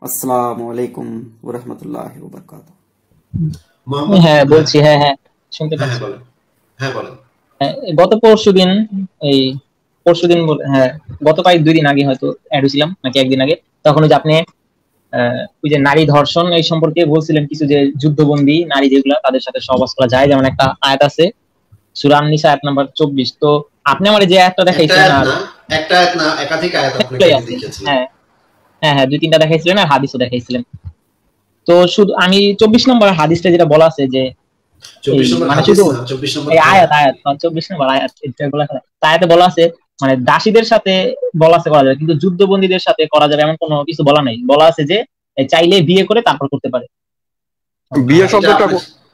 আসসালামু আলাইকুম ওয়া রাহমাতুল্লাহি ওয়া বারাকাতুহু। মোহাম্মদ হ্যাঁ বলছি, হ্যাঁ হ্যাঁ শুনতে হ্যাঁ পাচ্ছি। বলেন। হ্যাঁ বলেন। গত পরশুদিন, এই পরশুদিন হ্যাঁ গত কয়েক 2 দিন আগে হয়তো অ্যাড হয়েছিলাম নাকি একদিন আগে, তখন ওই যে আপনি ওই যে নারী ধর্ষণ এই সম্পর্কে বলছিলেন কিছু, যে যুদ্ধবন্দী নারী যেগুলা তাদের সাথে সহবাস করা যায়, যেমন একটা আয়াত আছে সূরা আন-নিসা আয়াত নাম্বার 24। তো আপনি আমারে যে আয়াতটা দেখাইছিলেন, আর একটা আয়াত না একাধিক আয়াত আপনাকে দেখিয়েছিলেন। হ্যাঁ হ্যাঁ হ্যাঁ 2-3টা দেখাইছিলেন আর হাদিসও দেখাইছিলেন। তো শুধু আমি 24 নম্বর হাদিসটা যেটা বলা আছে যে 24 নম্বর মানে হাদিস শুধু না 24 নম্বর এই আয়াত 24 নম্বর আয়াত, এটা বলা আছে। আয়াতে বলা আছে মানে দাসীদের সাথে বলা আছে করা যাবে, কিন্তু যুদ্ধবন্দীদের সাথে করা যাবে এমন কোনো কিছু বলা নাই। বলা আছে যে চাইলে বিয়ে করে তারপর করতে পারে। বিয়ে শব্দটা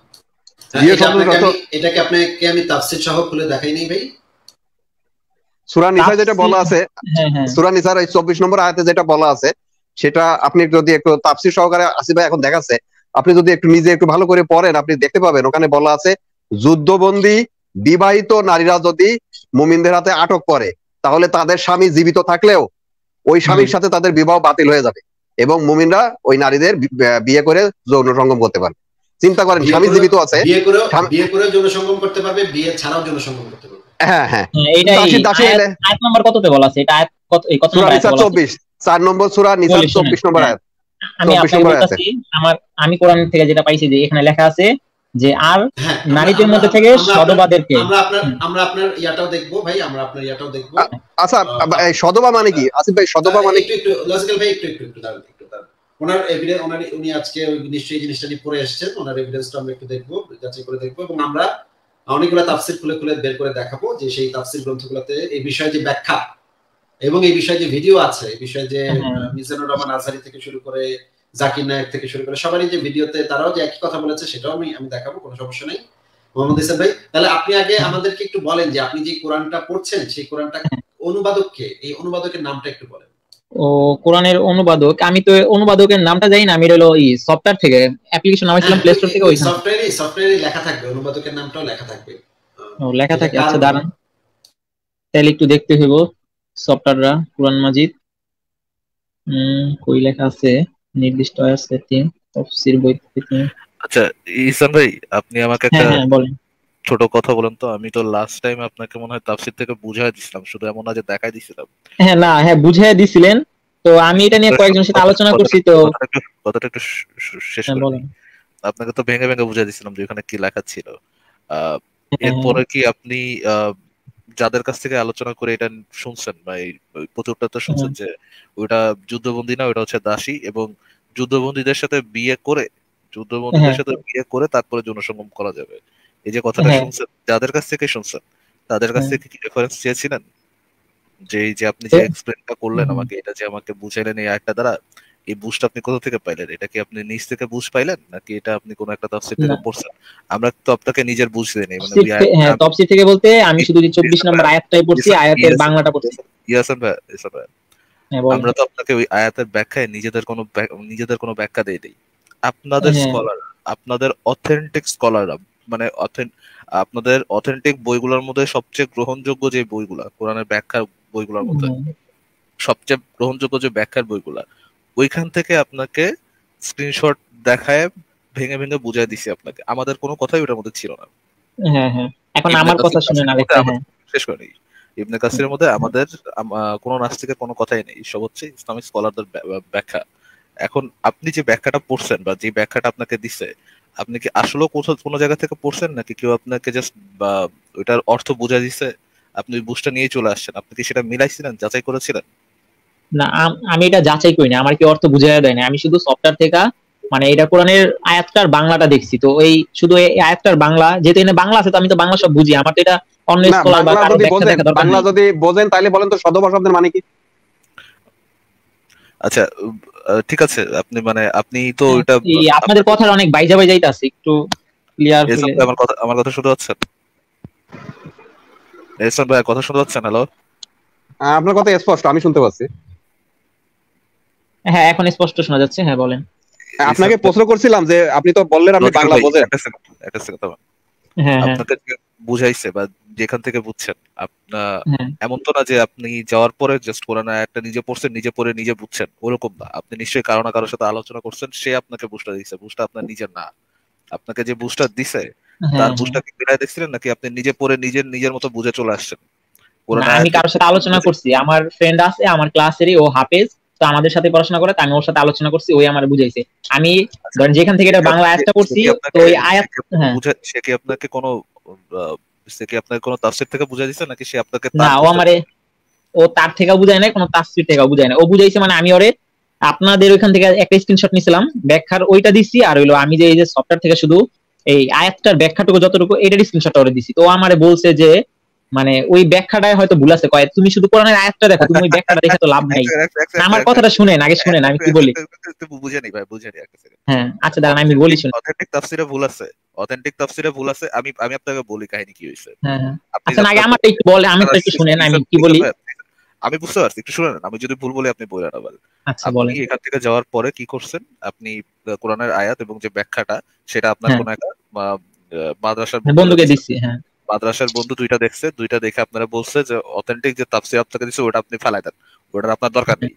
এটাকে আপনাকে আমি তাফসীর সহ খুলে দেখাই নাই ভাই। সূরা নিসা যেটা বলা আছে, সূরা নিসার 24 নম্বর আয়াতে যেটা বলা আছে সেটা আপনি যদি একটু তাফসীর সহকারে আসিফ ভাই এখন দেখাচ্ছে, আপনি যদি একটু নিজে একটু ভালো করে পড়েন আপনি দেখতে পাবেন ওখানে বলা আছে যুদ্ধবন্দী বিবাহিত নারীরা যদি মুমিনদের হাতে আটক করে তাহলে তাদের স্বামী জীবিত থাকলেও ওই স্বামীর সাথে তাদের বিবাহ বাতিল হয়ে যাবে এবং মুমিনরা ওই নারীদের বিয়ে করে যৌন সঙ্গম করতে পারবে। চিন্তা করেন, স্বামী জীবিত আছে, বিয়ে করে যৌন সঙ্গম করতে পারবে, বিয়ে ছাড়াও যৌন সঙ্গম করতে পারবে। হ্যাঁ হ্যাঁ আয়াত নাম্বার কততে বলা আছে? এটা আয়াত কত? এই কত নম্বর আয়াত? 24 4 নম্বর সূরা নিসা 24 নম্বর আয়াত। আমি আপনাকে বলতাছি, আমি কোরআন থেকে যেটা পাইছি যে এখানে লেখা আছে যে আর নারীদের মধ্যে থেকে সদবাদেরকে আমরা আপনার ইয়াটাও দেখবো ভাই, আমরা আপনার ইয়াটাও দেখবো। আচ্ছা এই সদবা মানে কি আসিফ ভাই? সদবা মানে একটু লজিক্যাল ভাই, একটু দাঁড়ান। ওনার এভিডেন্স, উনি আজকে নিশ্চয়ই জিনিসটা নিয়ে পড়ে এসেছেন, ওনার এভিডেন্সটা আমরা একটু দেখবো, যাচাই করে দেখবো, এবং আমরা অনেকগুলো তাফসীর খুলে বের করে দেখাবো যে সেই তাফসীর গ্রন্থগুলোতে এই বিষয়ে যে ব্যাখ্যা এবং এই বিষয়ে যে ভিডিও আছে, এই বিষয়ে যে মিজানুর রহমান আজহারি থেকে শুরু করে জাকির নায়েক থেকে শুরু করে সবারই যে ভিডিওতে তারাও যে একই কথা বলেছে সেটাও আমি দেখাবো, কোনো সমস্যা নেই। মোহাম্মদ ইসলাম ভাই, তাহলে আপনি আগে আমাদেরকে একটু বলেন যে আপনি যে কোরআনটা পড়ছেন সেই কোরআনটা অনুবাদক কে? এই অনুবাদকের নামটা একটু বলেন। ও কোরআনের অনুবাদক, আমি তো অনুবাদকের নামটা জানি না, আমি হলো এই সফটওয়্যার থেকে অ্যাপ্লিকেশন নামাইছিলাম প্লে স্টোর থেকে, ওই সফটওয়্যারে লেখা থাকবে, অনুবাদকের নামটাও লেখা থাকবে। ও লেখা থাকে, আচ্ছা দাঁড়ান তাহলে একটু দেখতে হইব সফটওয়্যাররা। কোরআন মাজিদ কই লেখা আছে নির্দিষ্ট সেটিং তাফসীর বই থেকে। আচ্ছা ইহসান ভাই, আপনি আমাকে একটা বলেন ছোট কথা বলেন তো। আমি তো লাস্ট টাইম আপনাকে মনে হয় তাফসীর থেকে বুঝাই দিছিলাম, শুধু এমন না যে দেখাই দিছিলাম। বুঝাই দিছিলেন। তো আমি এটা নিয়ে কয়েকজনের সাথে আলোচনা করছি, তো কথাটা একটু শেষ করি। আপনাকে তো ভেঙে ভেঙে বুঝাই দিছিলাম যে ওখানে কি লেখা ছিল। এরপরে কি আপনি যাদের কাছ থেকে আলোচনা করে এটা শুনছেন বা এই প্রচুরটা তো শুনছেন যে ওটা যুদ্ধবন্দী না, ওটা হচ্ছে দাসী, এবং যুদ্ধবন্দীদের সাথে বিয়ে করে তারপরে যৌনসঙ্গম করা যাবে। এই যে কথাটা শুনছেন, যাদের কাছ থেকে শুনছেন তাদের কাছ থেকে কি রেফারেন্স চেয়েছিলেন? যে এই যে আপনি যে এক্সপ্লেনটা করলেন আমাকে, এটা যে আমাকে বুঝাইলেন এই আয়াতটা দ্বারা, এই বুঝটা আপনি কোথা থেকে পাইলেন? এটা কি আপনি নিজ থেকে বুঝ পাইলেন নাকি এটা আপনি কোন একটা তাফসীর থেকে পড়ছেন? আমরা তো আপনাকে নিজের বুঝ দেই নাই, মানে তাফসীর থেকে বলতে আমি শুধু 24 নম্বর আয়াতটাই পড়ছি, আয়াতের বাংলাটা পড়ছি। ইয়াসান ভাই, আমরা তো আপনাকে ওই আয়াতের ব্যাখ্যায় নিজেদের কোনো ব্যাখ্যা দেই দেই। আপনাদের স্কলার, আপনাদের অথেন্টিক স্কলাররা, মানে আপনাদের অথেন্টিক বইগুলোর মধ্যে সবচেয়ে গ্রহণযোগ্য যে বইগুলা, কোরআনের ব্যাখ্যার বইগুলোর মধ্যে সবচেয়ে গ্রহণযোগ্য যে ব্যাখ্যার বইগুলা, ওইখান থেকে আপনাকে স্ক্রিনশট দেখায় ভেঙে ভেঙে বুঝাই দিছি আপনাকে। আমাদের কোনো কথাই ওটার মধ্যে ছিল না। এখন আমার কথা শুনেন আরেকটা। শেষ করি। ইবনে কাসিরের মধ্যে আমাদের কোনো নাস্তিকের কোনো কথাই নেই, সব হচ্ছে ইসলামিক স্কলারদের ব্যাখ্যা। এখন আপনি যে ব্যাখ্যাটা পড়ছেন বা যে ব্যাখ্যাটা আপনাকে দিছে, আপনি কি আসলে কোনো জায়গা থেকে পড়ছেন নাকি কেউ আপনাকে জাস্ট বা ওইটার অর্থ বুঝাই দিছে, আপনি ওই বুঝটা নিয়ে চলে আসছেন? আপনি কি সেটা মিলাইছিলেন, যাচাই করেছিলেন? না, আমি এটা যাচাই করি না, আমার কি অর্থ বুঝাই দেয় না। আমি শুধু সফটওয়্যার থেকে মানে এটা কোরআনের আয়াতটার বাংলাটা দেখছি, তো এই শুধু এই আয়াতটার বাংলা, যেহেতু এখানে বাংলা আছে তো আমি তো বাংলা সব বুঝি, আমার তো এটা অন্য স্কলার বা কারো ব্যাখ্যা দেখা দরকার বাংলা যদি বোঝেন তাহলে বলেন তো সদবা শব্দের মানে কি? আচ্ছা ঠিক আছে, আপনি তো এটা আপনাদের কথা অনেক বাইজা যাইতাছে, একটু ক্লিয়ার হলে। আমার কথা শুনতে পাচ্ছেন? এহসান ভাই কথা শুনতে পাচ্ছেন? হ্যালো, আপনার কথা স্পষ্ট, আমি শুনতে পাচ্ছি। হ্যাঁ এখন স্পষ্ট শোনা যাচ্ছে। হ্যাঁ বলেন। আপনাকে প্রশ্ন করছিলাম যে আপনি তো বললেন আপনি বাংলা বোঝেন। একটা সেকেন্ড আপনাকে বুঝাইছে বা যেখান থেকে বুঝছেন, এমন তো না যে আপনি যাওয়ার পরে জাস্ট কোরআন আয়াতটা নিজে পড়ছেন, নিজে পড়ে নিজে বুঝছেন, ওরকম না। আপনি নিশ্চয়ই কারো না কারোর সাথে আলোচনা করছেন, সে আপনাকে বুঝটা দিচ্ছে, বুঝটা আপনার নিজের না। আপনাকে যে বুঝটা দিছে তার বুঝটা কি মিলাই দেখছিলেন, নাকি আপনি নিজে পড়ে নিজের মতো বুঝে চলে আসছেন? আমি কারোর সাথে আলোচনা করছি, আমার ফ্রেন্ড আছে আমার ক্লাসেরই, ও হাফেজ, তো আমাদের সাথে পড়াশোনা করে, আমি ওর সাথে আলোচনা করছি, ওই আমার বুঝাইছে। আমি ধরেন যেখান থেকে এটা বাংলা আয়াতটা পড়ছি, তো ওই আয়াত সে কি আপনাকে কোনো তাফসীর থেকে বুঝাই দিছে, নাকি সে আপনাকে না, ও তার থেকে বুঝায় না, কোনো তাফসীর থেকে বুঝায় না, ও বুঝাইছে মানে আমি ওরে আপনাদের ওইখান থেকে একটা স্ক্রিনশট নিছিলাম, ব্যাখ্যার ওইটা দিছি, আর হইলো আমি যে এই যে সফটওয়্যার থেকে শুধু এই আয়াতটার ব্যাখ্যাটুকু যতটুকু এটার স্ক্রিনশট ওরে দিছি। তো আমারে বলছে যে মানে ওই ব্যাখ্যাটাই হয়তো ভুল আছে, কয় তুমি শুধু কোরআনের আয়াতটা দেখো, তুমি ওই ব্যাখ্যাটা দেখে তো লাভ নাই। আমার কথাটা শুনেন, আগে শুনেন আমি কি বলি। বুঝে নি ভাই, বুঝে নি। হ্যাঁ আচ্ছা দাঁড়ান আমি বলি, শুনুন। অথেন্টিক তাফসীরে ভুল আছে, আমি আপনাকে বলি কাহিনী কি হইছে। হ্যাঁ আচ্ছা, আগে আমারটা একটু বলে, আমি একটু শুনেন আমি কি বলি। আমি বুঝতে পারছি, একটু শুনেন, আমি যদি ভুল বলি আপনি বলেন আবার। আচ্ছা বলেন। এখান থেকে যাওয়ার পরে কি করছেন, আপনি কোরআনের আয়াত এবং যে ব্যাখ্যাটা সেটা আপনার কোন একটা মাদ্রাসার বন্ধুকে দিচ্ছি, হ্যাঁ মাদ্রাসার বন্ধু দুইটা দেখে আপনারা বলছে যে অথেন্টিক যে তাফসীর আপনাকে দিছে ওটা আপনি ফেলাই দেন, ওটার আপনার দরকার নেই।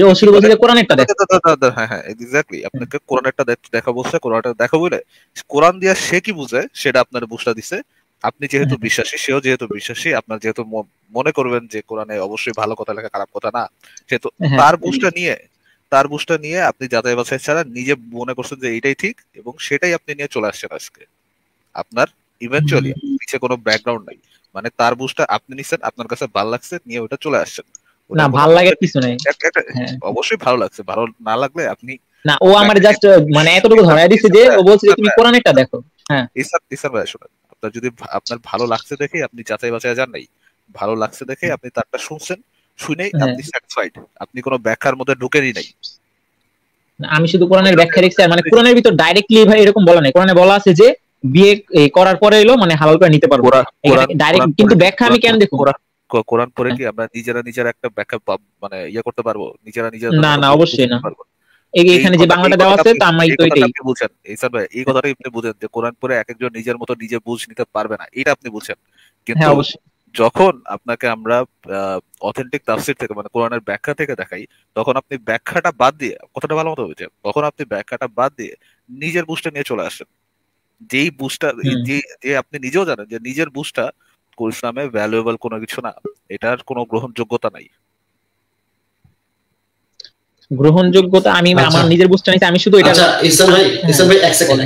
হ্যাঁ এক্স্যাক্টলি, আপনাকে কোরআনেরটা দেখা বলছে, কোরআনটা দেখা বলে কোরআন দিয়া সে কি বুঝে সেটা আপনার বুঝটা দিছে। আপনি যেহেতু বিশ্বাসী, সেও যেহেতু বিশ্বাসী, আপনার যেহেতু মনে করবেন যে কোরআনে অবশ্যই ভালো কথা লেখা, খারাপ কথা না, সেহেতু তার বুঝটা নিয়ে আপনি যাচাই বাছাই ছাড়া নিজে মনে করছেন যে এইটাই ঠিক, এবং সেটাই আপনি নিয়ে চলে আসছেন আজকে। আপনার ইভেন্চুয়ালি পিছে কোনো ব্যাকগ্রাউন্ড নাই, মানে তার বুঝটা আপনি নিছেন, আপনার কাছে ভালো লাগছে, নিয়ে ওটা চলে আসছেন। না ভালো লাগে কিছু নাই, অবশ্যই ভালো লাগছে, ভালো না লাগলে আপনি না, ও আমার জাস্ট মানে এতটুকু ধরায় দিছে যে ও বলছে তুমি কোরআনেরটা দেখো। হ্যাঁ ইসার ভাই শুনুন, আপনার ভালো লাগছে দেখে আপনি যাচাই বাছাই যান নাই, ভালো লাগছে দেখে আপনি তারটা শুনছেন, শুনেই আপনি স্যাটিসফাইড, আপনি কোনো ব্যাখ্যার মধ্যে ঢুকেরই নাই। আমি শুধু কোরআনের ব্যাখ্যা দেখছি, মানে কোরআনের ভিতর ডাইরেক্টলি ভাই এরকম বলা নাই, কোরআনে বলা আছে যে বিয়ে করার পরে এলো মানে হালাল করে নিতে পারবো ডাইরেক্ট, কিন্তু ব্যাখ্যা আমি কেন দেখো? কোরআন পড়ে কি আমরা নিজেরা একটা ব্যাখ্যা মানে করতে পারবো নিজেরা? না অবশ্যই না। এখানে যে বাংলাটা দেওয়া আছে তা আমি তো এটাই বুঝেন। এইসব এই কথাটাই আপনি বুঝেন যে কোরআন পড়ে একজন নিজের মতো নিজে বুঝ নিতে পারবে না, এটা আপনি বুঝেন। কিন্তু যখন আপনাকে আমরা অথেন্টিক তাফসীর থেকে মানে কোরআনের ব্যাখ্যা থেকে দেখাই, তখন আপনি ব্যাখ্যাটা বাদ দিয়ে, কথাটা ভালো মতো বুঝেন, তখন আপনি ব্যাখ্যাটা বাদ দিয়ে নিজের বুঝটা নিয়ে চলে আসেন। যেই বুঝটা যে আপনি নিজেও জানেন যে নিজের বুঝটা ইসলামে ভ্যালুয়েবল কোনো কিছু না, এটার কোনো গ্রহণযোগ্যতা নাই। গ্রহণযোগ্যতা আমি আমার নিজের বুঝটা নিছি, আমি শুধু এটা। আচ্ছা ইহসান ভাই এক সেকেন্ড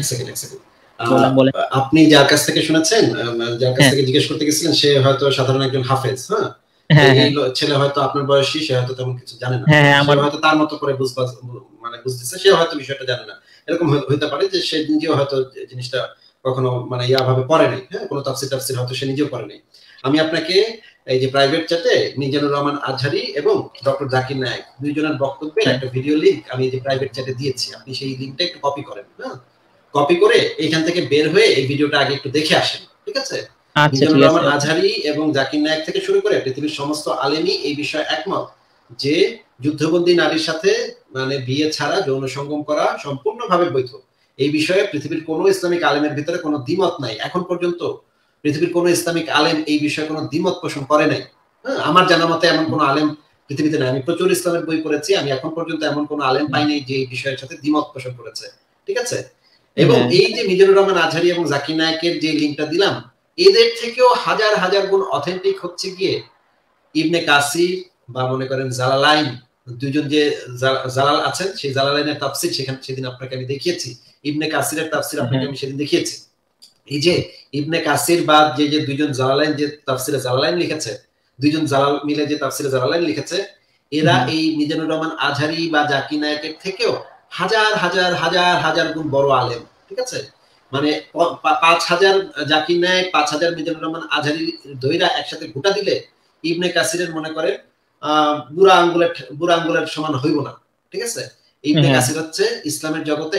আপনি যার কাছ থেকে শুনেছেন, যার কাছ থেকে জিজ্ঞেস করতে গেছিলেন, সে হয়তো সাধারণ একজন হাফেজ, হ্যাঁ এই ছেলে হয়তো আপনার বয়সী, সে হয়তো তেমন কিছু জানে না, সে হয়তো তার মতো করে বুঝতেছে, সে হয়তো বিষয়টা জানে না, এরকম হতে পারে যে সে নিজেও হয়তো জিনিসটা কখনো মানে ভাবে পড়ে নাই, হ্যাঁ কোনো তাফসীর হয়তো সে নিজেও পড়ে নাই। আমি আপনাকে এই যে প্রাইভেট চ্যাটে মিজানুর রহমান আজহারী এবং ডক্টর জাকির নায়েক দুইজনের বক্তব্যের একটা ভিডিও লিংক আমি এই যে প্রাইভেট চ্যাটে দিয়েছি, আপনি সেই লিংকটা একটু কপি করেন, হ্যাঁ কপি করে এখান থেকে বের হয়ে এই ভিডিওটা আগে একটু দেখে আসেন, ঠিক আছে? মিজানুর রহমান আজহারী এবং জাকির নায়েক থেকে শুরু করে পৃথিবীর সমস্ত আলেমই এই বিষয়ে একমত যে যুদ্ধবন্দী নারীর সাথে মানে বিয়ে ছাড়া যৌন সঙ্গম করা সম্পূর্ণভাবে বৈধ। এই বিষয়ে পৃথিবীর কোনো ইসলামিক আলেমের ভিতরে কোনো দ্বিমত নাই, এখন পর্যন্ত পৃথিবীর কোনো ইসলামিক আলেম এই বিষয়ে কোনো দ্বিমত পোষণ করে নাই। হ্যাঁ আমার জানা মতে এমন কোনো আলেম পৃথিবীতে নাই, আমি প্রচুর ইসলামের বই পড়েছি, আমি এখন পর্যন্ত এমন কোনো আলেম পাইনি যে এই বিষয়ের সাথে দ্বিমত পোষণ করেছে, ঠিক আছে? এবং এই যে মিজানুর রহমান আজহারী এবং জাকির নায়েকের যে লিংকটা দিলাম, এদের থেকেও হাজার হাজার গুণ অথেন্টিক হচ্ছে গিয়ে ইবনে কাসির বা মনে করেন জালালাইন, দুইজন যে জালাল আছেন, সেই জালালাইনের তাফসীর সেদিন আপনাকে আমি দেখিয়েছি, ইবনে কাসিরের তাফসীর আপনাকে আমি সেদিন দেখিয়েছি। এই যে ইবনে কাসির বা যে দুইজন জালালাইন যে তাফসীরে জালালাইন লিখেছে, দুইজন জালাল মিলে যে তাফসীরে জালালাইন লিখেছে, এরা এই মিজানুর রহমান আজহারী বা জাকির নায়েকের থেকেও হাজার হাজার হাজার হাজার গুণ বড় আলেম, ঠিক আছে? মানে ৫,০০০ জাকির নায়েক, ৫,০০০ মিজানুর রহমান আজহারী দইরা একসাথে গোটা দিলে ইবনে কাসিরের মনে করে বুড়া আঙ্গুলের সমান হইব না, ঠিক আছে? ইবনে কাসির হচ্ছে ইসলামের জগতে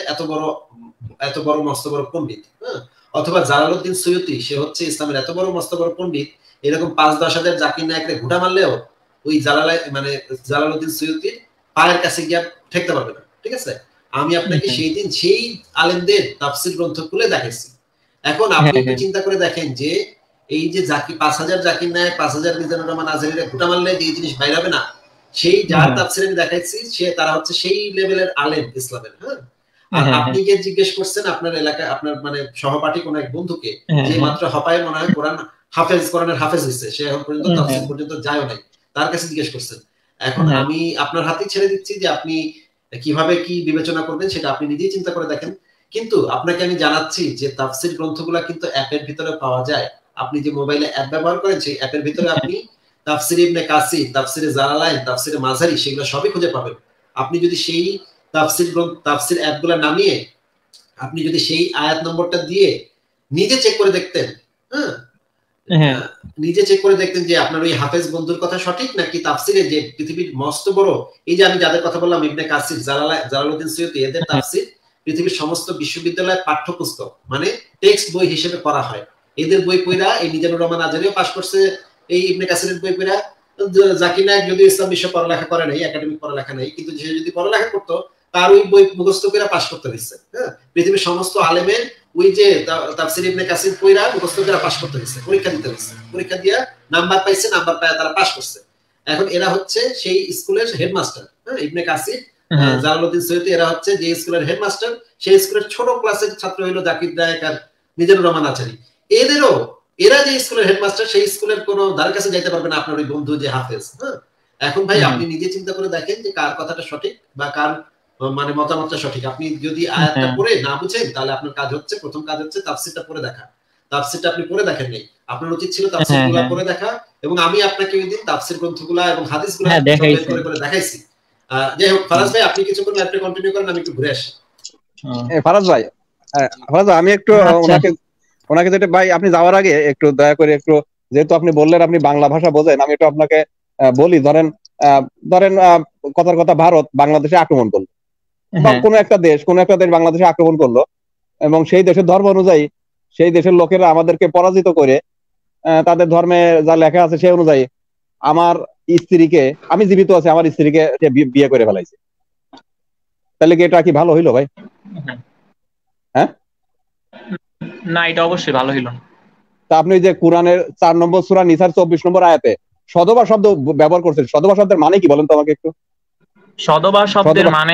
এত বড় মস্ত বড় পণ্ডিত, হ্যাঁ? অথবা জালালউদ্দিন সৈয়দী, সে হচ্ছে ইসলামের এত বড় মস্ত বড় পণ্ডিত, এরকম ৫-১০ হাজার জাকির নায়েকরে ঘুটা মারলেও ওই জালালউদ্দিন সৈয়দীর পায়ের কাছে গিয়ে ঠেকতে পারবে না, ঠিক আছে? আমি আপনাকে সেই দিন সেই আলেমদের তাফসীর গ্রন্থ খুলে দেখাইছি। এখন আপনি চিন্তা করে দেখেন যে এই যে 5,000 জাকির নায়ক 5,000 মিজানুর রহমান আজহারীরা গোটা মারলে যে জিনিস বাইরে হবে না, সেই যার তাফসীর আমি দেখাইছি তারা হচ্ছে সেই লেভেলের আলেম ইসলামের। হ্যাঁ, আর আপনি যে জিজ্ঞেস করছেন আপনার এলাকায় আপনার মানে সহপাঠী কোন এক বন্ধুকে যে মাত্র হপায় মনে হয় কোরআনের হাফেজ হয়েছে, সে এখন পর্যন্ত তাফসীর পর্যন্ত যায়ও নাই, তার কাছে জিজ্ঞেস করছেন। এখন আমি আপনার হাতেই ছেড়ে দিচ্ছি যে আপনি কিভাবে কি বিবেচনা করবেন সেটা আপনি নিজেই চিন্তা করে দেখেন। কিন্তু আপনাকে আমি জানাচ্ছি যে তাফসীর গ্রন্থগুলা কিন্তু অ্যাপের ভিতরে পাওয়া যায়। আপনি যে মোবাইলে অ্যাপ ব্যবহার করেন সেই অ্যাপের ভিতরে আপনি তাফসীর ইবনে কাসির, তাফসীর জালালাইন, তাফসীর মাজারি সেগুলো সবই খুঁজে পাবেন। আপনি যদি সেই তাফসীর অ্যাপগুলো নামিয়ে আপনি যদি সেই আয়াত নম্বরটা দিয়ে নিজে চেক করে দেখতেন, হ্যাঁ, নিজে চেক করে দেখতেন যে আপনার ওই হাফেজ বন্ধুর কথা সঠিক নাকি তাফসীরে যে পৃথিবীর মস্ত বড় এই যে আমি যাদের কথা বললাম ইবনে কাসির, জালালউদ্দিন সুয়ুতী, এদের তাফসীর পৃথিবীর সমস্ত বিশ্ববিদ্যালয়ের পাঠ্যপুস্তক মানে টেক্সট বই হিসেবে পড়া হয়। এদের বই পড়া এই মিজানুর রহমান আজহারীও পাস করছে এই ইবনে কাসিরের বই পড়া। জাকির নায়ক যদি ইসলাম বিশ্ব পড়ালেখা করে নাই, একাডেমিক পড়ালেখা নাই, কিন্তু সে যদি পড়ালেখা করতো তার ওই বই মুখস্থ করে পাস করতে হয়েছে। হ্যাঁ, পৃথিবীর সমস্ত আলেমের ওই যে তাফসীর ইবনে কাসির পড়া মুখস্থ করে পাস করতে হয়েছে, পরীক্ষা দিতে হয়েছে, পরীক্ষা দিয়া নাম্বার পাইছে, নাম্বার পায় তারা পাস করছে। এখন এরা হচ্ছে সেই স্কুলের হেডমাস্টার। হ্যাঁ, ইবনে কাসির, জালালউদ্দিন সুয়ুতী এরা হচ্ছে যে স্কুলের হেডমাস্টার, সেই স্কুলের ছোট ক্লাসের ছাত্র হইলো জাকির নায়ক আর মিজানুর রহমান আজহারী। এরা যে স্কুলের হেডমাস্টার সেই স্কুলের কোনো দ্বার কাছে যাইতে পারবে না আপনার ওই বন্ধু যে হাফেজ। হ্যাঁ, এখন ভাই আপনি নিজে চিন্তা করে দেখেন যে কার কথাটা সঠিক বা কার মানে মতামতটা সঠিক। আপনি যদি আয়াতটা পড়ে না বুঝেন তাহলে আপনার প্রথম কাজ হচ্ছে তাফসীরটা পড়ে দেখা। তাফসীরটা আপনি পড়ে দেখেন নাই, আপনার উচিত ছিল তাফসীরগুলো পড়ে দেখা। এবং আমি আপনাকে ওই দিন তাফসীর গ্রন্থগুলো এবং হাদিসগুলো বের করে দেখাইছি। যাই হোক, ফারাজ ভাই আপনি কিছুক্ষণ লাইভটা কন্টিনিউ করেন, আমি একটু ঘুরে আসি। ফারাজ ভাই, আমি একটু ওনাকে যেটা ভাই আপনি যাওয়ার আগে একটু দয়া করে একটু, যেহেতু আপনি বললেন আপনি বাংলা ভাষা বোঝেন, আমি একটু আপনাকে বলি। ধরেন কথার কথা ভারত বাংলাদেশে আক্রমণ করলো বা কোনো একটা দেশ বাংলাদেশে আক্রমণ করলো এবং সেই দেশের ধর্ম অনুযায়ী সেই দেশের লোকেরা আমাদেরকে পরাজিত করে তাদের ধর্মে যা লেখা আছে সেই অনুযায়ী আমার স্ত্রীকে, আমি জীবিত আছি, আমার স্ত্রীকে বিয়ে করে ফেলাইছে, তাহলে কি এটা কি ভালো হইলো ভাই? হ্যাঁ, না, এটা অবশ্যই ভালো হইল না। তা আপনি যে কোরআনের 4 নম্বর সূরা নিসার 24 নম্বর আয়াতে সদবা শব্দ ব্যবহার করছেন, সদবা শব্দের মানে কি বলেন তো আমাকে একটু? সদবা শব্দের মানে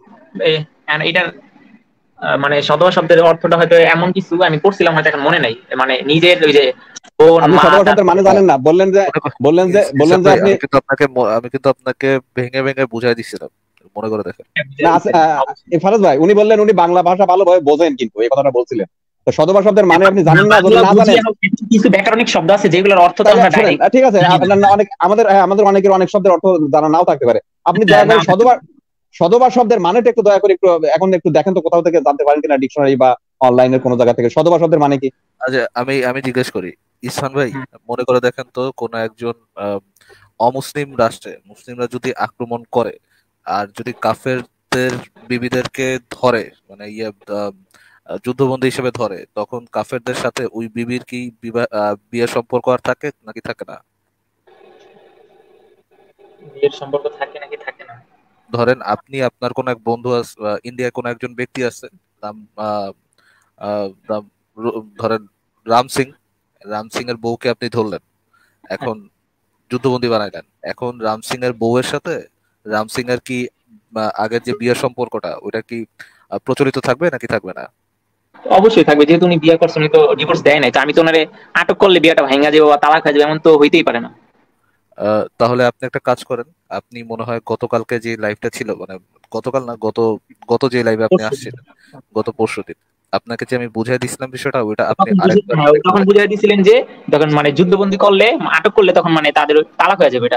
এটার মানে সদবা শব্দের অর্থটা হয়তো এমন কিছু আমি পড়ছিলাম, হয়তো এখন মনে নাই। মানে নিজের ওই যে আপনি সদবা শব্দের মানে জানেন না, বললেন যে আপনি, আমি কিন্তু আপনাকে ভেঙে ভেঙে বুঝাই দিছিলাম, মনে করে দেখেন। ফারাজ ভাই উনি বললেন উনি বাংলা ভাষা ভালোভাবে বোঝেন, কিন্তু এই কথাটা বলছিলেন। তো সদবা শব্দের মানে আপনি জানেন না, যদি না জানেন কিছু ব্যাকরণিক শব্দ আছে যেগুলোর অর্থ তো আমরা জানি। ঠিক আছে, আমাদের অনেকের অনেক শব্দের অর্থ জানা নাও থাকতে পারে। আপনি দয়া করে সদবা শব্দের মানেটা একটু দয়া করে একটু এখন একটু দেখেন তো, কোথাও থেকে জানতে পারেন কিনা, ডিকশনারি বা অনলাইনের কোনো জায়গা থেকে সদবা শব্দের মানে কি? আচ্ছা, আমি জিজ্ঞেস করি, ইসফান ভাই মনে করে দেখেন তো, কোন একজন অমুসলিম রাষ্ট্রে মুসলিমরা যদি আক্রমণ করে আর যদি কাফেরদের বিবিদেরকে ধরে, মানে যুদ্ধবন্দী হিসেবে ধরে, তখন কাফেরদের সাথে ওই বিবির কি বিয়ের সম্পর্ক আর থাকে নাকি থাকে না? বিয়ের সম্পর্ক থাকে নাকি থাকে না? ধরেন আপনি, আপনার কোন এক বন্ধু আছে, ইন্ডিয়ায় কোন একজন ব্যক্তি আছে, ধরেন রাম সিং এর বউকে আপনি ধরলেন, এখন যুদ্ধবন্দী বানাইলেন। এখন রাম সিং এর বউয়ের সাথে রাম সিং এর কি আগের যে বিয়ের সম্পর্কটা ওটা কি প্রচলিত থাকবে নাকি থাকবে না? অবশ্যই থাকবে, যেহেতু উনি বিয়ে করছেন, উনি তো ডিভোর্স দেয় নাই। তো আমি তো ওনারে আটক করলে বিয়েটা ভাঙা যাবে বা তালাক হয়ে যাবে, এমন তো হইতেই পারে না। তাহলে আপনি একটা কাজ করেন, আপনি মনে হয় গতকালকে যে লাইভটা ছিল, মানে গতকাল না, গত যে লাইভে আপনি আসছিলেন, গত পরশুদিন আপনাকে যে আমি বুঝাই দিছিলাম বিষয়টা, ওইটা আপনি আরেকবার তখন বুঝাই দিছিলেন যে তখন মানে যুদ্ধবন্দী করলে, আটক করলে তখন মানে তাদের তালাক হয়ে যাবে।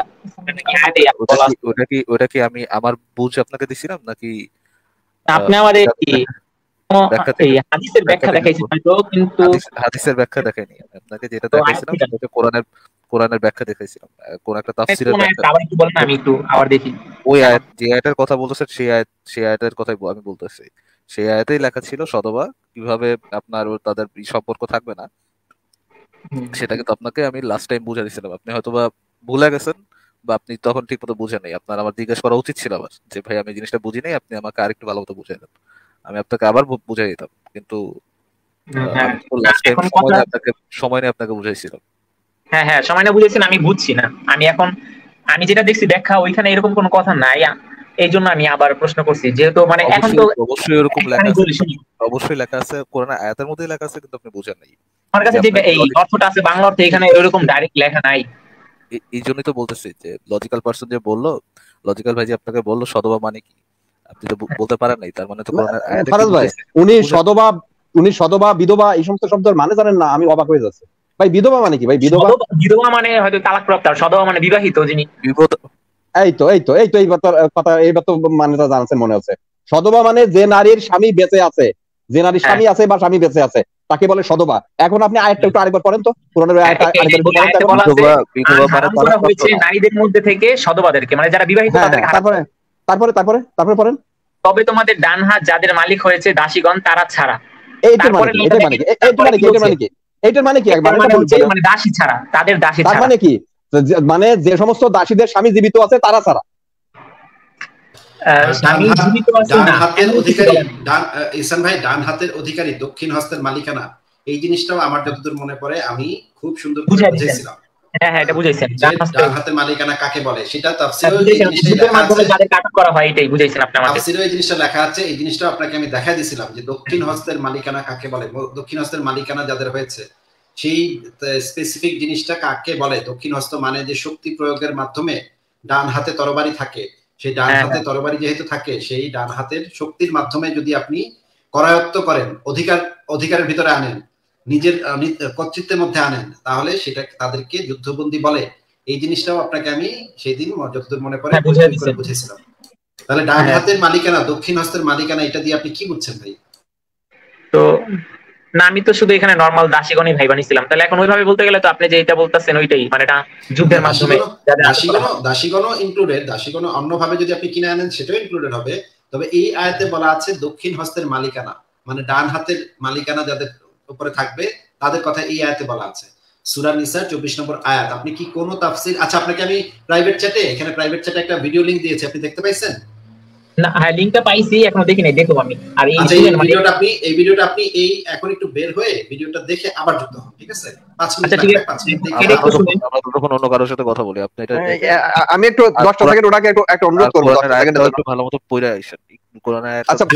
ওটা কি আমি আমার বুঝ আপনাকে দিছিলাম নাকি আপনি আমাদের কি হাদিসের ব্যাখ্যা দেখাইছেন? হয়তো কিন্তু হাদিসের ব্যাখ্যা দেখাইনি আপনাকে, যেটা দেখাইছিলাম সেটা কোরআনের ব্যাখ্যা দেখাইছিলাম, কোন একটা তাফসীরের ব্যাখ্যা। আবার একটু বলেন, আমি একটু আবার দেখি। ওই আয়াত, যে আয়াতের কথা বলতেছেন সেই আয়াতের কথাই আমি বলতেছি। সেই আয়াতেই লেখা ছিল সদবা কিভাবে আপনার তাদের সম্পর্ক থাকবে না, সেটা কিন্তু আপনাকে আমি লাস্ট টাইম বুঝাই দিয়েছিলাম। আপনি হয়তোবা ভুলে গেছেন বা আপনি তখন ঠিক মতো বুঝেন নাই। আপনার আমার জিজ্ঞেস করা উচিত ছিল আবার, যে ভাই আমি জিনিসটা বুঝি নাই, আপনি আমাকে আরেকটু ভালো মতো বুঝাই দেন, আমি আপনাকে আবার বুঝাই দিতাম। কিন্তু সময় নিয়ে আপনাকে বুঝাইছিলাম। হ্যাঁ সময় না বুঝেছেন, আমি বুঝছি না। আমি যেটা দেখছি ব্যাখ্যা ওইখানে এরকম কোনো কথা নাই, এই জন্য আমি আবার প্রশ্ন করছি, যেহেতু মানে এখন তো অবশ্যই এরকম লেখা আছে, অবশ্যই লেখা আছে কোরআনে আয়াতের মধ্যেই লেখা আছে, কিন্তু আপনি বুঝেন নাই। আমার কাছে যে এই অর্থটা আছে বাংলা অর্থে, এখানে এরকম ডাইরেক্ট লেখা নাই। এই জন্যই তো বলতেছি যে লজিক্যাল পারসন যে বললো, লজিক্যাল ভাই যে আপনাকে বললো সদবা মানে কি, আপনি তো বলতে পারেন নাই, তার মানে তো কোরআনের আয়াতে ফারাজ ভাই উনি সদবা বিধবা এই সমস্ত শব্দের মানে জানেন না, আমি অবাক হয়ে যাচ্ছি। ভাই বিধবা মানে কি ভাই? বিধবা মানে হয়তো তালাকপ্রাপ্ত, আর সদবা মানে বিবাহিত যিনি। এই কথা এইবার তো মানেটা জানছেন মনে হচ্ছে। সদবা মানে যে নারীর স্বামী বেঁচে আছে, যে নারীর স্বামী আছে বা স্বামী বেঁচে আছে তাকে বলে সদবা। এখন আপনি আয়াতটা একটু আরেকবার পড়েন তো, পুরোনো আয়াতটা আরেকবার বলা হয়েছে নারীদের মধ্যে থেকে সদবাদেরকে, মানে যারা বিবাহিত তাদেরকে। তারপরে পড়েন, তবে তোমাদের ডান হাত যাদের মালিক হয়েছে দাসীগণ তারা ছাড়া। এইটার মানে কি মানে দাসী ছাড়া, তাদের দাসী ছাড়া মানে কি? মানে যে সমস্ত দাসীদের স্বামী জীবিত আছে তারা ছাড়া। ডান হাতের অধিকারী দক্ষিণ হস্তের মালিকানা, এই জিনিসটাও আমার যতদূর মনে পড়ে আমি খুব সুন্দর বুঝেছিলাম। হ্যাঁ এটা বুঝাইছেন, ডান হাতের মালিকানা কাকে বলে সেটা তাফসীরে এই জিনিসটা লেখা আছে। এই জিনিসটা আপনাকে আমি দেখাই দিয়েছিলাম যে দক্ষিণ হস্তের মালিকানা কাকে বলে। দক্ষিণ হস্তের মালিকানা যাদের হয়েছে সেই স্পেসিফিক জিনিসটা কাকে বলে। দক্ষিণ হস্ত মানে যে শক্তি প্রয়োগের মাধ্যমে ডান হাতে তরবারি থাকে, সেই ডান হাতে তরবারি যেহেতু থাকে, সেই ডান হাতের শক্তির মাধ্যমে যদি আপনি করায়ত্ত করেন, অধিকারের ভিতরে আনেন, নিজের কর্তৃত্বের মধ্যে আনেন, তাহলে সেটা তাদেরকে যুদ্ধবন্দী বলে। এই জিনিসটাও আপনাকে আমি সেই দিন যতদূর মনে পড়ে বুঝেছিলাম। তাহলে ডান হাতের মালিকানা, দক্ষিণ হস্তের মালিকানা, এটা দিয়ে আপনি কি বুঝছেন ভাই? তো না, আমি তো শুধু এখানে নরমাল দাসীগণই ভাই বানিয়েছিলাম। তাহলে এখন ওইভাবে বলতে গেলে তো আপনি যে এটা বলতেছেন ওইটাই, মানে এটা যুদ্ধের মাধ্যমে দাসীগণ ইনক্লুডেড, দাসীগণ অন্যভাবে যদি আপনি কিনে আনেন সেটাও ইনক্লুডেড হবে। তবে এই আয়াতে বলা আছে দক্ষিণ হস্তের মালিকানা, মানে ডান হাতের মালিকানা যাদের উপরে থাকবে তাদের কথা এই আয়াতে বলা আছে। সূরা নিসা 24 নম্বর আয়াত। আপনি কি কোন তাফসীর, আচ্ছা আপনাকে আমি প্রাইভেট চ্যাটে একটা ভিডিও লিংক দিয়েছি, আপনি দেখতে পাইছেন? না হ্যাঁ লিংকটা পাইছি, এখনো দেখি নাই, দেখো আমি। আর এই ভিডিওটা আপনি এই এখন একটু বের হয়ে ভিডিওটা দেখে আবার যুক্ত হন, ঠিক আছে? 5 মিনিট লাগবে, 5 মিনিট দেখে আমরা তখন অন্য কারোর সাথে কথা বলি। আপনি এটা আমি একটু 10 সেকেন্ড ওটাকে একটু অনুরোধ করব, 10 সেকেন্ড একটু ভালোমতো পড়ে আইছেন কোরআন আয়াত। আচ্ছা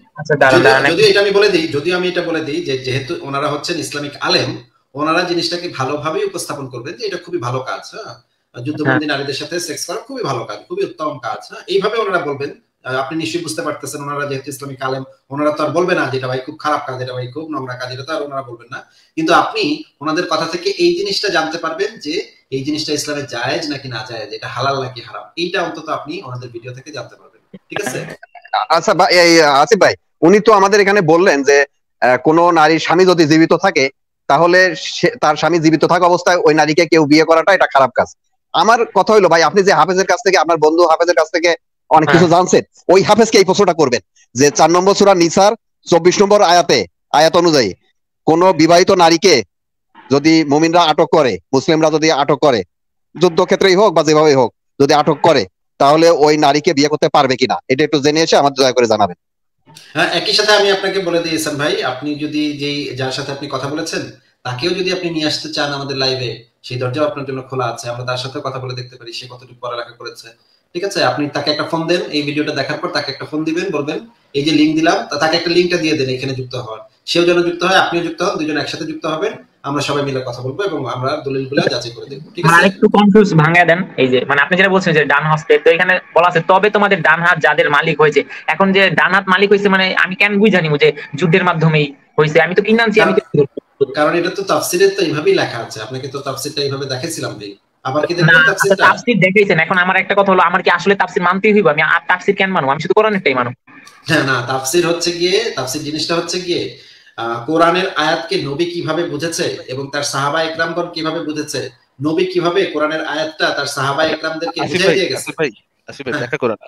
যদি এটা আমি বলে দেই যে যেহেতু ওনারা হচ্ছেন ইসলামিক আলেম, ওনারা জিনিসটাকে ভালোভাবে উপস্থাপন করবেন যে এটা খুবই ভালো কাজ। হ্যাঁ, যুদ্ধবন্দী নারীদের সাথে সেক্স করা খুবই ভালো কাজ, খুবই উত্তম কাজ। হ্যাঁ, এইভাবে ওনারা বলবেন। আপনি নিশ্চয়ই বুঝতে পারতেছেন, ওনারা যেহেতু ইসলামিক আলেম, ওনারা তো আর বলবে না যেটা ভাই খুব খারাপ কাজ, এটা ভাই খুব নোংরা কাজ, এটা তো আর ওনারা বলবেন না। কিন্তু আপনি ওনাদের কথা থেকে এই জিনিসটা জানতে পারবেন যে এই জিনিসটা ইসলামে জায়েজ নাকি না জায়েজ, এটা হালাল নাকি হারাম, এইটা অন্তত আপনি ওনাদের ভিডিও থেকে জানতে পারবেন, ঠিক আছে? আচ্ছা ভাই, আসিফ ভাই, উনি তো আমাদের এখানে বললেন যে কোন নারীর স্বামী যদি জীবিত থাকে তাহলে তার স্বামী জীবিত থাকা অবস্থায় ওই নারীকে কেউ বিয়ে করাটা এটা খারাপ কাজ। আমার কথা হইলো ভাই, আপনি যে হাফেজের কাছ থেকে, আপনার বন্ধু হাফেজের কাছ থেকে অনেক কিছু জানছেন, ওই হাফেজকে এই প্রশ্নটা করবেন যে 4 নম্বর সূরা নিসার 24 নম্বর আয়াত অনুযায়ী কোন বিবাহিত নারীকে যদি মুমিনরা আটক করে, মুসলিমরা যদি আটক করে, যুদ্ধক্ষেত্রেই হোক বা যেভাবেই হোক, যদি আটক করে তাহলে ওই নারীকে বিয়ে করতে পারবে কিনা, এটা একটু জেনে এসে আমাদের দয়া করে জানাবেন। হ্যাঁ, একই সাথে আমি আপনাকে বলে দিই ইহসান ভাই, আপনি যদি যার সাথে আপনি কথা বলেছেন তাকেও যদি আপনি নিয়ে আসতে চান আমাদের লাইভে, সেই দরজাও আপনার জন্য খোলা আছে। আমরা তার সাথে কথা বলে দেখতে পারি সে কতটুকু পড়ালেখা করেছে, ঠিক আছে? আপনি তাকে একটা ফোন দেন, এই ভিডিওটা দেখার পর তাকে একটা ফোন দিবেন, বলবেন এই যে লিংক দিলাম, তাকে একটা লিংকটা দিয়ে দেন এখানে যুক্ত হওয়ার, সেও যেন যুক্ত হয়, আপনিও যুক্ত হন, দুজন একসাথে যুক্ত হবেন, আমরা সবাই মিলে কথা বলবো এবং আমরা দলিলগুলো যাচাই করে দেখব, ঠিক আছে? মানে একটু কনফিউজ ভাঙায় দেন। এই যে মানে আপনি যেটা বলছেন যে ডান হস্তে, তো এখানে বলা আছে তবে তোমাদের ডান হাত যাদের মালিক হয়েছে। এখন যে ডান হাত মালিক হয়েছে মানে আমি কেন বুঝানি যে যুদ্ধের মাধ্যমেই হয়েছে? আমি তো কিনে আনছি, আমি কারণ এটা তো তাফসীরে তো এইভাবেই লেখা আছে, আপনাকে তো তাফসীরটা এইভাবে দেখাইছিলাম ভাই। আবার কি দেখেন তাফসীরটা? তাফসীর দেখাইছেন। এখন আমার একটা কথা হলো, আমার কি আসলে তাফসীর মানতেই হইব? আমি আর তাফসীর কেন মানব? আমি শুধু কোরআনেরটাই মানব। হ্যাঁ না, তাফসীর জিনিসটা হচ্ছে গিয়ে কোরআনের আয়াতকে নবী কিভাবে বুঝেছে এবং তার সাহাবা একরামগণ কিভাবে বুঝেছে, নবী কিভাবে কোরআনের আয়াতটা তার সাহাবা একরামদেরকে বুঝিয়ে দিয়ে গেছে। আসিফ ভাই দেখা করে না,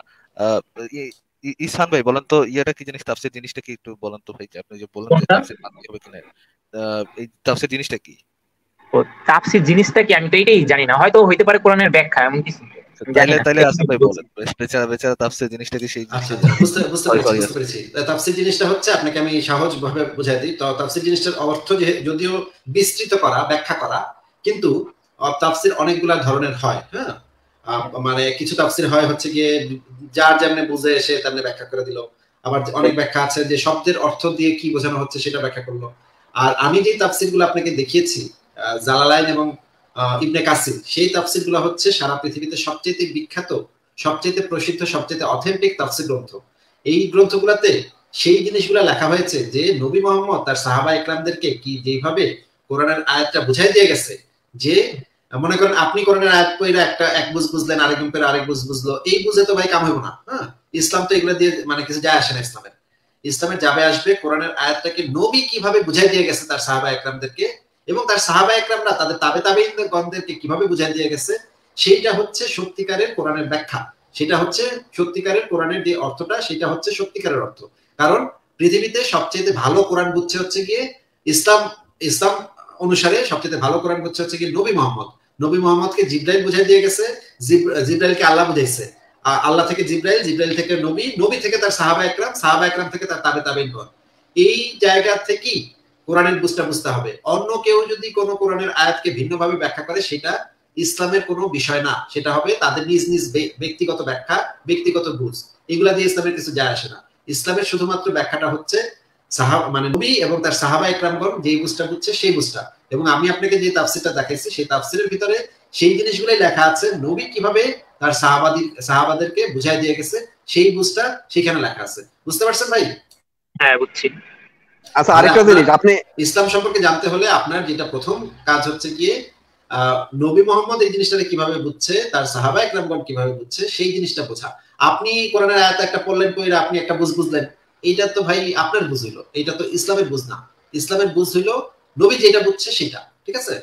ইহসান ভাই বলেন তো ইয়াটা কি জিনিস, তাফসীর জিনিসটা কি একটু বলেন তো ভাই, যে আপনি যে বলেন যে তাফসীর মানতে হবে কিনা, এই তাফসীর জিনিসটা কি? তাফসীর জিনিসটা কি আমি তো এটাই জানি না, হয়তো হইতে পারে কোরআনের ব্যাখ্যা এমন কিছু। তাইলে আসলে ভাই বলেন বেচারা তাফসীর জিনিসটা কি সেই আচ্ছা বুঝতে পেরেছি তাফসীর জিনিসটা হচ্ছে আপনাকে আমি সহজভাবে বুঝাই দিই। তো তাফসীর জিনিসটার অর্থ যদিও বিস্তৃত করা, ব্যাখ্যা করা, কিন্তু তাফসীর অনেকগুলা ধরনের হয়। হ্যাঁ, মানে কিছু তাফসীর হয় হচ্ছে গিয়ে যার যেমনি বুঝে সে তেমনি ব্যাখ্যা করে দিল, আবার অনেক ব্যাখ্যা আছে যে শব্দের অর্থ দিয়ে কি বোঝানো হচ্ছে সেটা ব্যাখ্যা করলো। আর আমি যে তাফসীরগুলো আপনাকে দেখিয়েছি জালালাইন এবং ইবনে কাসির, সেই তাফসীরগুলো হচ্ছে সারা পৃথিবীতে সবচেয়ে বিখ্যাত, সবচেয়ে প্রসিদ্ধ, সবচেয়ে অথেন্টিক তাফসীর গ্রন্থ। এই গ্রন্থগুলোতে সেই জিনিসগুলো লেখা হয়েছে যে নবী মুহাম্মদ তার সাহাবা ইকরামদেরকে কি যেভাবে কোরআনের আয়াতটা বুঝাই দিয়ে গেছে, যে মনে করেন আপনি কোরআনের আয়াত পড়ে এক বুঝ বুঝলেন, আরেকজন পড়ে আরেক বুঝ বুঝলো, এই বুঝে তো ভাই কাম হইব না। হ্যাঁ, ইসলাম তো এগুলো দিয়ে মানে কিছু যায় আসে না। ইসলামের যাবে আসবে কোরআনের আয়াতটাকে নবী কিভাবে বুঝাই দিয়ে গেছে তার সাহাবা ইকরামদেরকে, এবং তার সাহাবা ইকরামরা তাদের তাবেঈনগণদেরকে কিভাবে বুঝাই দিয়ে গেছে, সেইটা হচ্ছে সত্যিকারের কোরআনের ব্যাখ্যা। সেটা হচ্ছে সত্যিকারের কোরআনের যে অর্থটা, সেটা হচ্ছে সত্যিকারের অর্থ। কারণ পৃথিবীতে সবচেয়ে ভালো কোরআন বুঝছে হচ্ছে গিয়ে ইসলাম অনুসারে সবচেয়ে ভালো কোরআন বুঝছে হচ্ছে গিয়ে নবী মুহাম্মদকে জিবরাইল বুঝাই দিয়ে গেছে, জিবরাইলকে আল্লাহ বুঝাইছে, আল্লাহ থেকে জিবরাইল থেকে নবী থেকে তার সাহাবা ইকরাম থেকে তার তাবেঈনগণ। এই জায়গা থেকেই কোরআনের বুঝতে হবে। অন্য কেউ যদি কোনো কোরআনের আয়াতকে ভিন্নভাবে ব্যাখ্যা করে, সেটা ইসলামের কোনো বিষয় না, সেটা হবে তাদের নিজ নিজ ব্যক্তিগত ব্যাখ্যা, ব্যক্তিগত বুঝ। এগুলা দিয়ে ইসলামের কিছু যায় আসে না। ইসলামের শুধুমাত্র ব্যাখ্যাটা হচ্ছে মানে নবী এবং তার সাহাবা ইকরামগণ যেই বুঝটা বুঝছে সেই বুঝটা। এবং আমি আপনাকে যে তাফসীরটা দেখাইছি, সেই তাফসীরের ভিতরে সেই জিনিসগুলোই লেখা আছে, নবী কিভাবে তার সাহাবাদেরকে বুঝাই দিয়ে গেছে সেই বুঝটা সেখানে লেখা আছে। বুঝতে পারছেন ভাই? হ্যাঁ, বুঝছি। আচ্ছা, আরেকটা জিনিস, আপনি ইসলাম সম্পর্কে জানতে হলে আপনার যেটা প্রথম কাজ হচ্ছে গিয়ে নবী মুহাম্মদ এই জিনিসটাকে কিভাবে বুঝছে, তার সাহাবা ইকরামগণ কিভাবে বুঝছে, সেই জিনিসটা বোঝা। আপনি কোরআনের আয়াত একটা পড়লেন, পড়ে আপনি একটা বুঝলেন, এইটা তো ভাই আপনার বুঝ হইলো, এটা তো ইসলামের বুঝ না। ইসলামের বুঝ হইলো নবী যেটা বুঝছে সেটা। ঠিক আছে?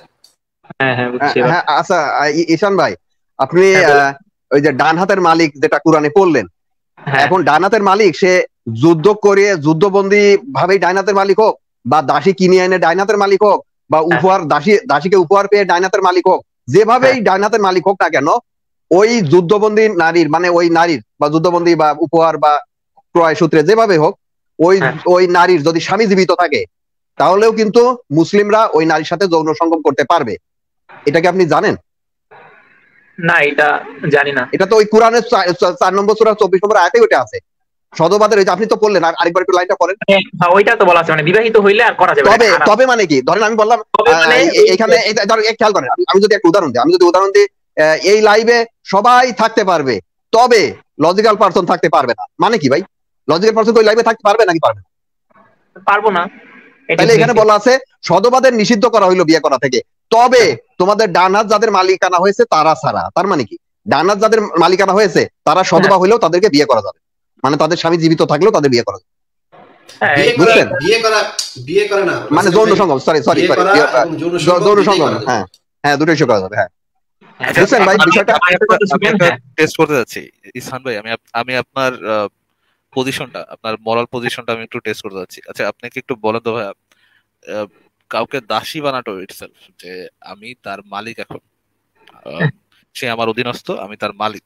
হ্যাঁ, আচ্ছা ঈশান ভাই, আপনি ওই যে ডান হাতের মালিক যেটা কোরআনে পড়লেন, এখন ডান হাতের মালিক সে যুদ্ধ করে যুদ্ধবন্দী ভাবেই ডান হাতের মালিক হোক, বা দাসী কিনে এনে ডান হাতের মালিক হোক, বা উপহার দাসীকে উপহার পেয়ে ডান হাতের মালিক হোক, যেভাবেই ডান হাতের মালিক হোক না কেন, ওই যুদ্ধবন্দী নারীর মানে ওই নারীর বা যুদ্ধবন্দী বা উপহার বা ক্রয় সূত্রে যেভাবে হোক, ওই নারীর যদি স্বামী জীবিত থাকে, তাহলেও কিন্তু মুসলিমরা ওই নারীর সাথে যৌন সঙ্গম করতে পারবে। এটা কি আপনি জানেন? না, এটা জানি না। এটা তো ওই কোরআনের 4 নম্বর সূরা 24 নম্বর আয়াতে ওটা আছে, সদবাদের। আপনি তো পড়লেন, আরেকবার একটু লাইনটা পড়েন। ওইটা তো বলা আছে মানে বিবাহিত হইলে আর করা যাবে না। তবে মানে কি, ধরেন আমি বললাম এখানে খেয়াল করেন, আমি যদি একটা উদাহরণ দিই, এই লাইভে সবাই থাকতে পারবে, তবে লজিক্যাল পারসন থাকতে পারবে না। মানে কি ভাই, লজিক্যাল পারসন তো ওই লাইভে থাকতে পারবে নাকি পারবে না? পারবো না। তাহলে এখানে বলা আছে সদবাদের নিষিদ্ধ করা হইলো বিয়ে করা থেকে, তবে তোমাদের ডান হাত যাদের মালিকানা হয়েছে তারা ছাড়া। তার মানে কি, ডান হাত যাদের মালিকানা হয়েছে তারা সদবা হইলেও তাদেরকে বিয়ে করা যাবে, মানে তাদের স্বামী জীবিত থাকলেও তাদের বিয়ে করা যাবে। বিয়ে করা না মানে যৌন সঙ্গম, সরি যৌন সঙ্গম, হ্যাঁ দুটোই করা যাবে। হ্যাঁ, বুঝছেন ভাই বিষয়টা? টেস্ট করতে যাচ্ছি ইসহান ভাই, আমি আপনার পজিশনটা, আপনার মরাল পজিশনটা আমি একটু টেস্ট করতে যাচ্ছি। আচ্ছা, আপনি কি একটু বলেন তো ভাই, কাউকে দাসী বানাটো ইটসেলফ, যে আমি তার মালিক, এখন সে আমার অধীনস্থ, আমি তার মালিক,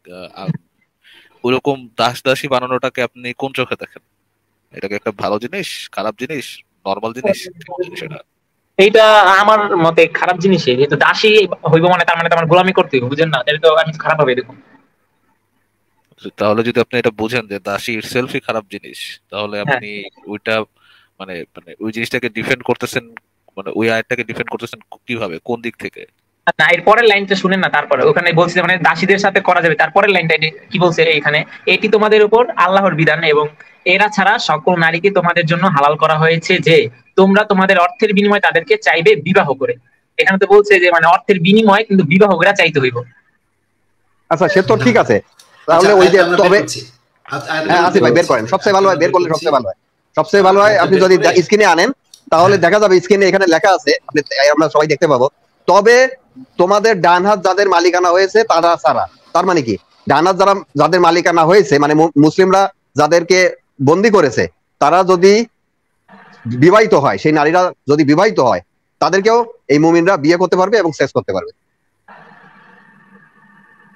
ওরকম দাসী বানানোটাকে আপনি কোন চোখে দেখেন? এটাকে একটা ভালো জিনিস, খারাপ জিনিস, নরমাল জিনিস? এইটা আমার মতে খারাপ জিনিসই। যেহেতু দাসী হইব মানে তার মানে তো আমার গোলামি করতে হবে, বুঝেন না? তাহলে তো আমি খারাপ হবে। দেখুন, তাহলে যদি আপনি এটা বুঝেন যে দাসী ইটসেলফই খারাপ জিনিস, তাহলে আপনি ওইটা মানে ওই জিনিসটাকে ডিফেন্ড করতেছেন, মানে ওই আয়াতটাকে ডিফেন্ড করতেছেন কিভাবে, কোন দিক থেকে? না, এর পরের লাইনটা শুনেন না। তারপরে ওখানে বলছে মানে দাসীদের সাথে করা যাবে। তারপরের লাইনটা কি বলছে এখানে, এটি তোমাদের উপর আল্লাহর বিধান এবং এরা ছাড়া সকল নারীকে তোমাদের জন্য হালাল করা হয়েছে, যে তোমরা তোমাদের অর্থের বিনিময়ে তাদেরকে চাইবে বিবাহ করে। এখানে তো বলছে যে মানে অর্থের বিনিময়ে কিন্তু বিবাহ করে চাইতে হইব। আচ্ছা, সে তো ঠিক আছে। তাহলে ওই যে তবে আছে ভাই, বের করেন, সবচেয়ে ভালো হয়, বের করলে সবচেয়ে ভালো হয়। আপনি যদি স্ক্রিনে আনেন তাহলে দেখা যাবে, স্ক্রিনে এখানে লেখা আছে, আমরা সবাই দেখতে পাবো, তবে তোমাদের ডান হাত যাদের মালিকানা হয়েছে তারা ছাড়া। তার মানে কি, ডান হাত যাদের মালিকানা হয়েছে মানে মুসলিমরা যাদেরকে বন্দী করেছে, তারা যদি বিবাহিত হয়, সেই নারীরা যদি বিবাহিত হয়, তাদেরকেও এই মুমিনরা বিয়ে করতে পারবে এবং সেক্স করতে পারবে।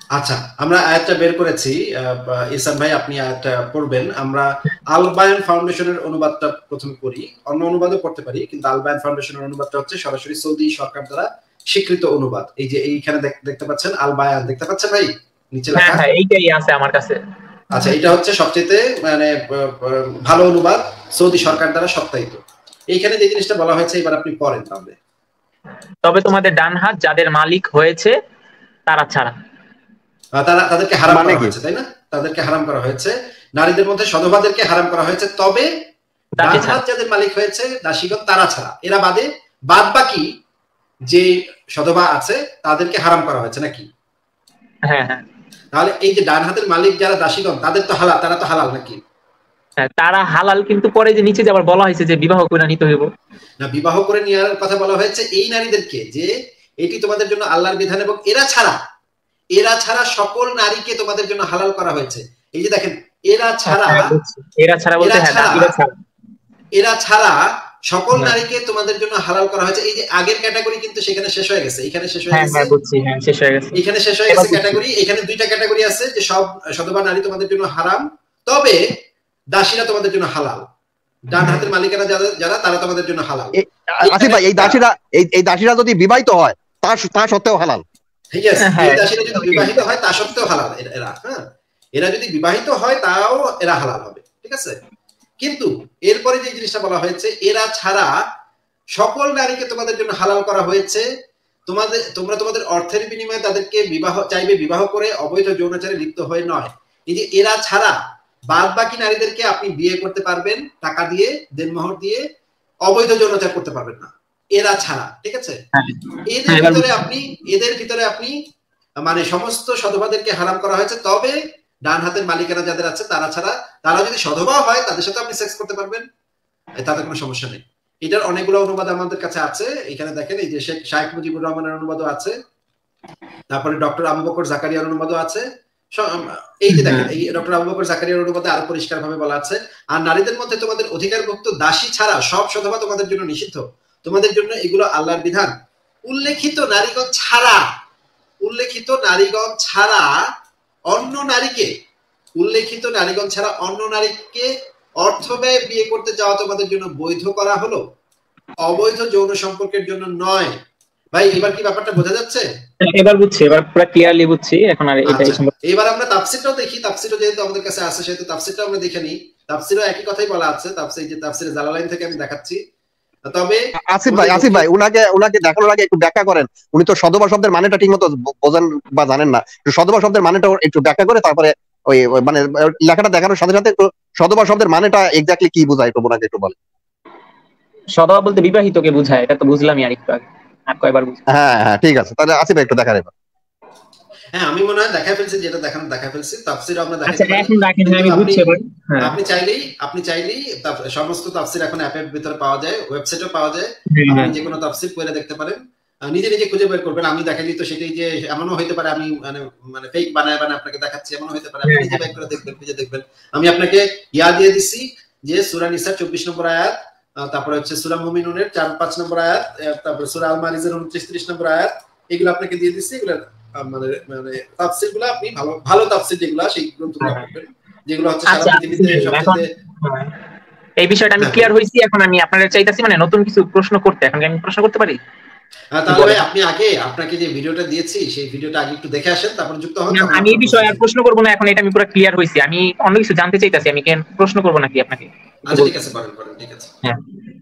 আচ্ছা, আমরা আয়াতটা বের করেছি। ইহসান ভাই আপনি আয়াতটা পড়বেন। আমরা আল বায়ান ফাউন্ডেশনের অনুবাদটা প্রথমে করি, অন্য অনুবাদও পড়তে পারি, কিন্তু আল বায়ান ফাউন্ডেশনের অনুবাদটা হচ্ছে সরাসরি সৌদি সরকার দ্বারা স্বীকৃত অনুবাদ। এই যে এইখানে দেখতে পাচ্ছেন আল বায়ান, দেখতে পাচ্ছেন ভাই নিচে লেখা? হ্যাঁ এইটাই আছে আমার কাছে। আচ্ছা, এটা হচ্ছে সবচেয়ে মানে ভালো অনুবাদ, সৌদি সরকার দ্বারা সত্যায়িত। এইখানে যে জিনিসটা বলা হয়েছে এবার আপনি পড়েন তাহলে। তবে তোমাদের ডান হাত যাদের মালিক হয়েছে তারা ছাড়া, তাদেরকে হারাম করা হয়েছে, তাই না? তাদেরকে হারাম করা হয়েছে, নারীদের মধ্যে সধবাদেরকে হারাম করা হয়েছে, তবে ডান হাত যাদের মালিক হয়েছে দাসীগণ তারা ছাড়া, এরা বাদে বাদ বাকি যে সধবা আছে তাদেরকে হারাম করা হয়েছে নাকি? হ্যাঁ হ্যাঁ। তাহলে এই যে ডান হাতের মালিক যারা দাসীগণ তাদের তো হালাল, তারা তো হালাল নাকি? হ্যাঁ তারা হালাল, কিন্তু পরে যে নিচে আবার বলা হয়েছে যে বিবাহ করে নিতে হইব না, বিবাহ করে নেওয়ার কথা বলা হয়েছে এই নারীদেরকে, যে এটি তোমাদের জন্য আল্লাহর বিধান এবং এরা ছাড়া সকল নারীকে তোমাদের জন্য হালাল করা হয়েছে। এই যে দেখেন, এরা ছাড়া সকল নারীকে তোমাদের জন্য হালাল করা হয়েছে। এই যে আগের ক্যাটাগরি কিন্তু সেখানে শেষ হয়ে গেছে, এখানে শেষ হয়ে গেছে, এখানে শেষ হয়ে গেছে ক্যাটাগরি। এখানে দুইটা ক্যাটাগরি আছে, যে সব সধবা নারী তোমাদের জন্য হারাম, তবে দাসীরা তোমাদের জন্য হালাল। ডান হাতের মালিকানা যারা তারা তোমাদের জন্য হালাল। আসিফ ভাই, এই দাসীরা যদি বিবাহিত হয় তা সত্ত্বেও হালাল। ঠিক আছে, এই দাসীরা যদি বিবাহিত হয় তা সত্ত্বেও হালাল এরা। হ্যাঁ, এরা যদি বিবাহিত হয় তাও এরা হালাল হবে, ঠিক আছে। কিন্তু এরপরে যে জিনিসটা বলা হয়েছে, এরা ছাড়া সকল নারীকে তোমাদের জন্য হালাল করা হয়েছে। তোমরা তোমাদের অর্থের বিনিময়ে তাদেরকে বিবাহ করে অবৈধ যৌনাচারে লিপ্ত হয়ে নয়। এই যে এরা ছাড়া বাদ বাকি নারীদেরকে আপনি বিয়ে করতে পারবেন টাকা দিয়ে, দেনমোহর দিয়ে, অবৈধ যৌনাচার করতে পারবেন না এরা ছাড়া, ঠিক আছে। এদের ভিতরে আপনি মানে সমস্ত সধবাদেরকে হারাম করা হয়েছে, তবে ডান হাতের মালিকানা যাদের আছে তারা ছাড়া, তারা যদি সধবা হয় তাদের সাথে আপনি সেক্স করতে পারবেন, তাতে কোনো সমস্যা নেই। এটার অনেকগুলো অনুবাদ আমাদের কাছে আছে, এখানে দেখেন এই যে শাইখ মুজিবুর রহমানের অনুবাদও আছে, তারপরে ডক্টর আবু বকর জাকারিয়ার অনুবাদও আছে। এই যে দেখেন, এই ডক্টর আবু বকর জাকারিয়ার অনুবাদে আরো পরিষ্কার ভাবে বলা আছে, আর নারীদের মধ্যে তোমাদের অধিকারভুক্ত দাসী ছাড়া সব সধবা তোমাদের জন্য নিষিদ্ধ, তোমাদের জন্য এগুলো আল্লাহর বিধান। উল্লেখিত নারীগণ ছাড়া অন্য নারীকে অর্থ ব্যয় বিয়ে করতে যাওয়া তোমাদের জন্য বৈধ করা হলো, অবৈধ যৌন সম্পর্কের জন্য নয়। ভাই এবার কি ব্যাপারটা বোঝা যাচ্ছে? এবার বুঝছি, এবার পুরো ক্লিয়ারলি বুঝছি এখন। আর এবার আমরা তাফসীরটাও দেখি, তাফসীরও যেহেতু আমাদের কাছে আছে সেহেতু তাফসীরটাও আমরা দেখে নিই। তাফসীরও একই কথাই বলা আছে, তাফসীরে জালালাইন থেকে আমি দেখাচ্ছি। তবে আসিফ ভাই উনাকে দেখানোর আগে একটু ব্যাখ্যা করেন, উনি তো সধবা শব্দের মানেটা ঠিকমতো বোঝেন বা জানেন না। একটু সধবা শব্দের মানেটা একটু ব্যাখ্যা করে তারপরে ওই মানে লেখাটা দেখানোর সাথে সাথে একটু সধবা শব্দের মানেটা এক্স্যাক্টলি কি বোঝায় একটু ওনাকে একটু বলেন। সধবা বলতে বিবাহিতকে বোঝায়, এটা তো বুঝলামই আর একটু আগে, আর কয়বার বুঝলাম। হ্যাঁ ঠিক আছে, তাহলে আসিফ ভাই একটু দেখান এবার। হ্যাঁ, আমি মনে হয় দেখা ফেলছি, যেটা দেখা ফেলছি তাফসীরে আমরা দেখাই। আচ্ছা এখন দেখেন, আমি বুঝছি এবার। আপনি চাইলেই সমস্ত তাফসীর এখন অ্যাপের ভিতরে পাওয়া যায়, ওয়েবসাইটেও পাওয়া যায়, আপনি যে কোনো তাফসীর পড়ে দেখতে পারেন, নিজে খুঁজে বের করবেন। আমি দেখাইলি তো সেটাই যে এমনও হইতে পারে আমি মানে ফেক বানায় আপনাকে দেখাচ্ছি, এমনও হইতে পারে আপনি নিজে বের করে দেখবেন, খুঁজে দেখবেন। আমি আপনাকে দিয়ে দিছি যে সূরা নিসার 24 নম্বর আয়াত, তারপরে হচ্ছে সূরা মুমিনুনের 4-5 নম্বর আয়াত, তারপরে সূরা আল মারিজের 29-30 নম্বর আয়াত, এগুলো আপনাকে দিয়ে দিচ্ছি। এগুলো মানে তাফসীরগুলো আপনি ভালো তাফসীর যেগুলো, সেই গ্রন্থগুলো পড়বেন, যেগুলো হচ্ছে সারা পৃথিবীতে সবচেয়ে। এই বিষয়টা আমি ক্লিয়ার হইছি। এখন আমি আপনাদের চাইতাছি মানে নতুন কিছু প্রশ্ন করতে। এখন আমি প্রশ্ন করতে পারি? তাহলে আপনি আপনাকে যে ভিডিওটা দিয়েছি সেই ভিডিওটা আগে একটু দেখে আসেন, তারপর যুক্ত হন। আমি এই বিষয়ে আর প্রশ্ন করব না, এখন এটা আমি পুরো ক্লিয়ার হইছি। আমি অন্য কিছু জানতে চাইতাছি, আমি কেন প্রশ্ন করব নাকি আপনাকে? আচ্ছা ঠিক আছে, বলেন ঠিক আছে। হ্যাঁ